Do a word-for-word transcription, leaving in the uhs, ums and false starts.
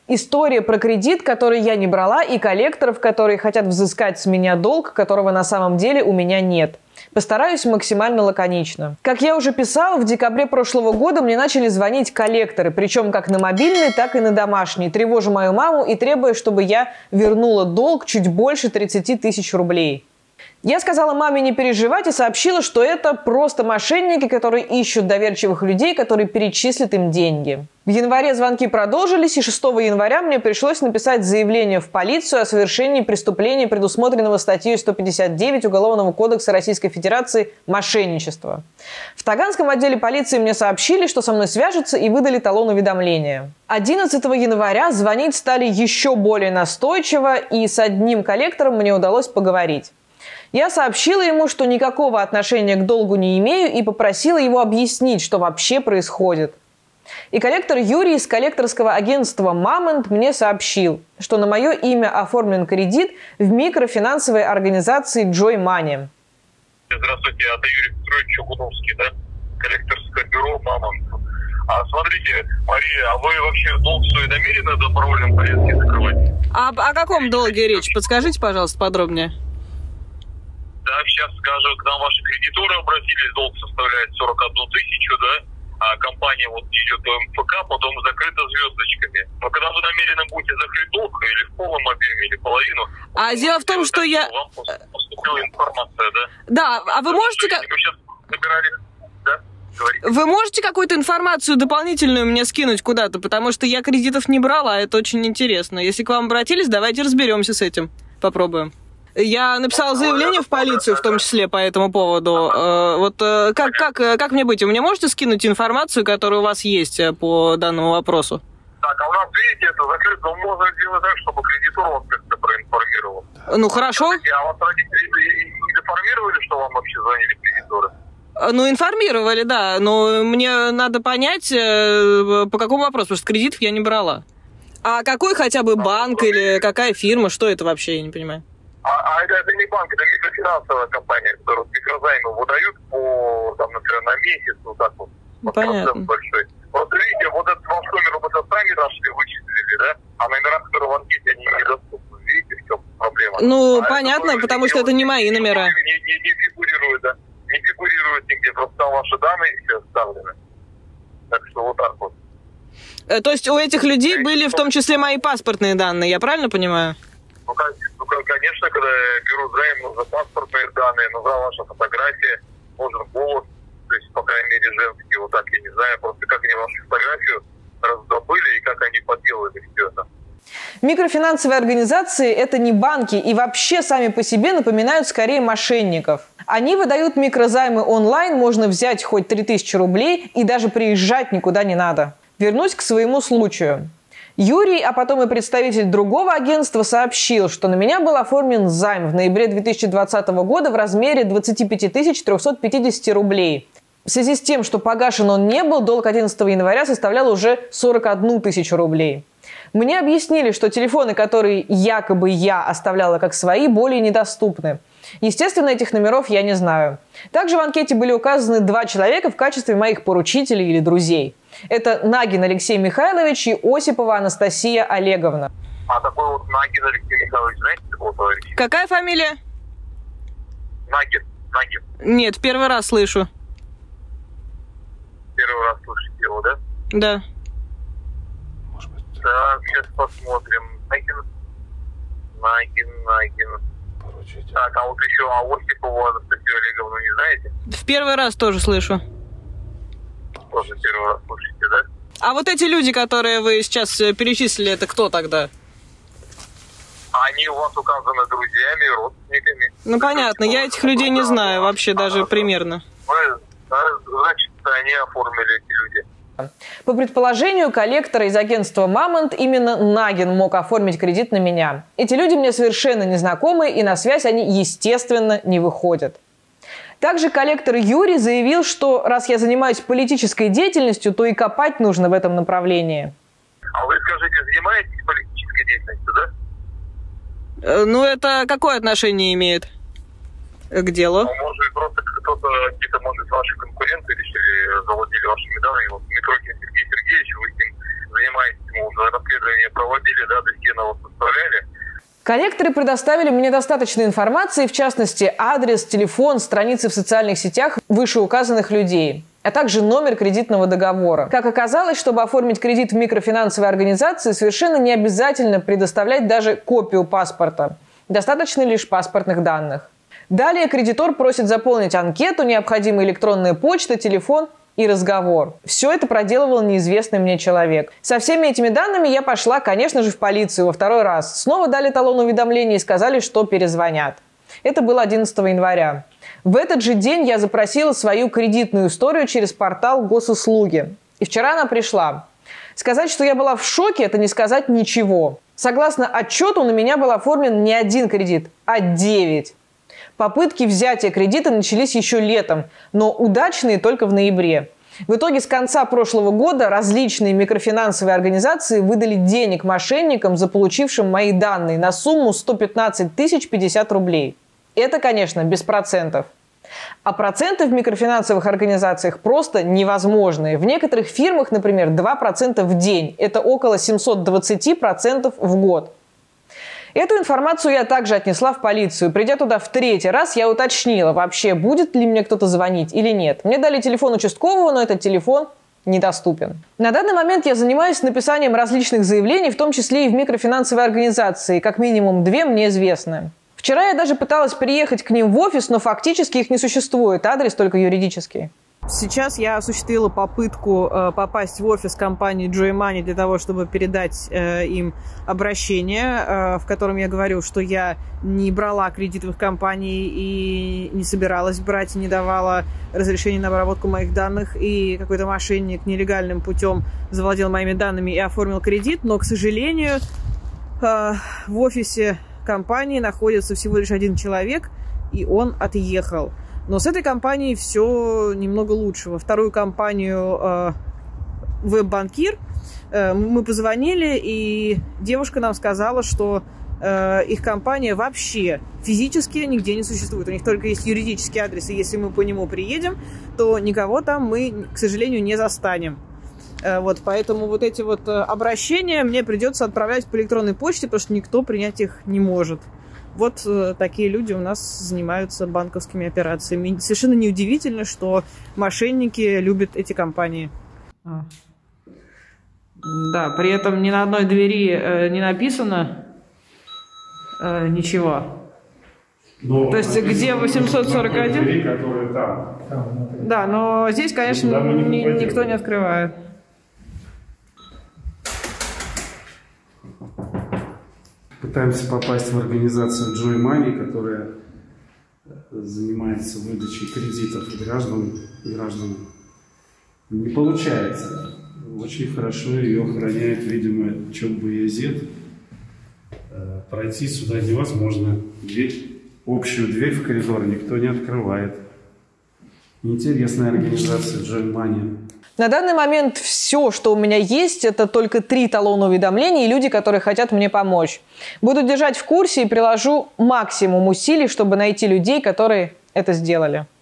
История про кредит, который я не брала, и коллекторов, которые хотят взыскать с меня долг, которого на самом деле у меня нет. Постараюсь максимально лаконично. Как я уже писала, в декабре прошлого года мне начали звонить коллекторы, причем как на мобильный, так и на домашний, тревожа мою маму и требуя, чтобы я вернула долг чуть больше тридцати тысяч рублей. Я сказала маме не переживать и сообщила, что это просто мошенники, которые ищут доверчивых людей, которые перечислят им деньги. В январе звонки продолжились, и шестого января мне пришлось написать заявление в полицию о совершении преступления, предусмотренного статьей сто пятьдесят девять Уголовного кодекса Российской Федерации «Мошенничество». В Таганском отделе полиции мне сообщили, что со мной свяжутся, и выдали талон уведомления. одиннадцатого января звонить стали еще более настойчиво, и с одним коллектором мне удалось поговорить. Я сообщила ему, что никакого отношения к долгу не имею, и попросила его объяснить, что вообще происходит. И коллектор Юрий из коллекторского агентства «Мамонт» мне сообщил, что на мое имя оформлен кредит в микрофинансовой организации Joy Money. Здравствуйте, это Юрий Петрович Чугуновский, да? Коллекторское бюро «Мамонт». А смотрите, Мария, а вы вообще долг свой намерены в добровольном порядке закрывать? А о каком долге речь? Подскажите, пожалуйста, подробнее. Да, сейчас скажу, к нам ваши кредиторы обратились, долг составляет сорок одну тысячу, да, а компания вот идет в эм эф ка, потом закрыта звездочками. Но когда вы намерены будете закрыть долг, или в полном объеме, или половину... А дело в том, что я... Вам поступила информация, да? Да, а вы можете... Мы сейчас собирали... Да? Говорите. Вы можете какую-то информацию дополнительную мне скинуть куда-то, потому что я кредитов не брала, это очень интересно. Если к вам обратились, давайте разберемся с этим, попробуем. Я написала заявление в полицию, в том числе, по этому поводу. Вот как, как, как мне быть? Вы мне можете скинуть информацию, которая у вас есть по данному вопросу? Так, а у нас, видите, это закрыто, но можно сделать так, чтобы кредитор вас как-то проинформировал. Ну, хорошо. А вас родители не информировали, что вам вообще звонили кредиторы? Ну, информировали, да, но мне надо понять, по какому вопросу, потому что кредитов я не брала. А какой хотя бы банк или какая фирма, что это вообще, я не понимаю? А, а это, это не банк, это микрофинансовая компания, которая микрозаймы выдают по, там, например, на месяц, вот так вот. Понятно. Большой. Вот видите, вот этот ваш номер вы сами нашли, вычислили, да? А номера, которые в анкете, они недоступны. Видите, в чем проблема? Ну, а понятно, это, потому что это не мои номера. Не, не, не фигурирует, да? Не фигурирует нигде, просто там ваши данные все оставлены. Так что вот так вот. То есть у этих людей были в том числе мои паспортные данные, я правильно понимаю? Ну, конечно, когда берут займ, нужны паспортные данные, нужна ваша фотография, нужен голос, то есть, по крайней мере, женский, вот так, я не знаю, просто как они вашу фотографию раздобыли и как они подделали все это. Микрофинансовые организации – это не банки и вообще сами по себе напоминают скорее мошенников. Они выдают микрозаймы онлайн, можно взять хоть три тысячи рублей и даже приезжать никуда не надо. Вернусь к своему случаю. Юрий, а потом и представитель другого агентства, сообщил, что на меня был оформлен займ в ноябре две тысячи двадцатого года в размере двадцати пяти тысяч трёхсот пятидесяти рублей. В связи с тем, что погашен он не был, долг одиннадцатого января составлял уже сорок одну тысячу рублей. Мне объяснили, что телефоны, которые якобы я оставляла как свои, более недоступны. Естественно, этих номеров я не знаю. Также в анкете были указаны два человека в качестве моих поручителей или друзей. Это Нагин Алексей Михайлович и Осипова Анастасия Олеговна. А такой вот Нагин Алексей Михайлович, знаете такого товарища? Какая фамилия? Нагин. Нагин. Нет, первый раз слышу. Первый раз слышите его, да? Да. Может быть. Так, сейчас посмотрим. Нагин. Нагин, Нагин. Поручитель. Так, а вот еще а Осипову Анастасию Олеговну не знаете? В первый раз тоже слышу. Тоже первый раз слышите, да? А вот эти люди, которые вы сейчас перечислили, это кто тогда? Они у вас указаны друзьями, родственниками. Ну, понятно, я этих людей не знаю вообще даже а, примерно. Значит, они оформили эти люди. По предположению коллектора из агентства «Мамонт», именно Нагин мог оформить кредит на меня. Эти люди мне совершенно незнакомы, и на связь они, естественно, не выходят. Также коллектор Юрий заявил, что раз я занимаюсь политической деятельностью, то и копать нужно в этом направлении. А вы, скажите, занимаетесь политической деятельностью, да? Ну, это какое отношение имеет к делу? Ну, может, просто кто-то, какие-то, может, ваши конкуренты решили, завладели вашими данными. Вот Митрохин Сергей Сергеевич, вы с ним занимаетесь, ему уже расследование исследования проводили, да, Дестинова составляли. Коллекторы предоставили мне достаточно информации, в частности, адрес, телефон, страницы в социальных сетях вышеуказанных людей, а также номер кредитного договора. Как оказалось, чтобы оформить кредит в микрофинансовой организации, совершенно не обязательно предоставлять даже копию паспорта. Достаточно лишь паспортных данных. Далее кредитор просит заполнить анкету, необходимая электронная почта, телефон и разговор. Все это проделывал неизвестный мне человек. Со всеми этими данными я пошла, конечно же, в полицию во второй раз. Снова дали талон уведомления и сказали, что перезвонят. Это было одиннадцатого января. В этот же день я запросила свою кредитную историю через портал Госуслуги. И вчера она пришла. Сказать, что я была в шоке, это не сказать ничего. Согласно отчету, на меня был оформлен не один кредит, а девять. Попытки взятия кредита начались еще летом, но удачные только в ноябре. В итоге с конца прошлого года различные микрофинансовые организации выдали денег мошенникам, заполучившим мои данные, на сумму сто пятнадцать тысяч пятьдесят рублей. Это, конечно, без процентов. А проценты в микрофинансовых организациях просто невозможные. В некоторых фирмах, например, два процента в день. Это около семьсот двадцать процентов в год. Эту информацию я также отнесла в полицию. Придя туда в третий раз, я уточнила, вообще будет ли мне кто-то звонить или нет. Мне дали телефон участкового, но этот телефон недоступен. На данный момент я занимаюсь написанием различных заявлений, в том числе и в микрофинансовые организации. Как минимум две мне известны. Вчера я даже пыталась приехать к ним в офис, но фактически их не существует. Адрес только юридический. Сейчас я осуществила попытку э, попасть в офис компании Joy Money для того, чтобы передать э, им обращение, э, в котором я говорю, что я не брала кредит в их компании и не собиралась брать, не давала разрешения на обработку моих данных, и какой-то мошенник нелегальным путем завладел моими данными и оформил кредит, но, к сожалению, э, в офисе компании находится всего лишь один человек, и он отъехал. Но с этой компанией все немного лучше. Во вторую компанию э, WebBankir э, мы позвонили, и девушка нам сказала, что э, их компания вообще физически нигде не существует. У них только есть юридический адрес, и если мы по нему приедем, то никого там мы, к сожалению, не застанем. Э, вот, поэтому вот эти вот обращения мне придется отправлять по электронной почте, потому что никто принять их не может. Вот э, такие люди у нас занимаются банковскими операциями. Совершенно неудивительно, что мошенники любят эти компании. А. Да, при этом ни на одной двери э, не написано э, ничего. Но то есть где восемьсот сорок один? Двери, которые там. Да, но здесь, конечно, ни, никто не открывает. Пытаемся попасть в организацию Joy Money, которая занимается выдачей кредитов граждан, гражданам. Не получается. Очень хорошо ее охраняет, видимо, ЧОП-Баязет. Пройти сюда невозможно. Дверь, общую дверь в коридор никто не открывает. Интересная организация Joy Money. На данный момент все, что у меня есть, это только три талона уведомлений и люди, которые хотят мне помочь. Буду держать в курсе и приложу максимум усилий, чтобы найти людей, которые это сделали.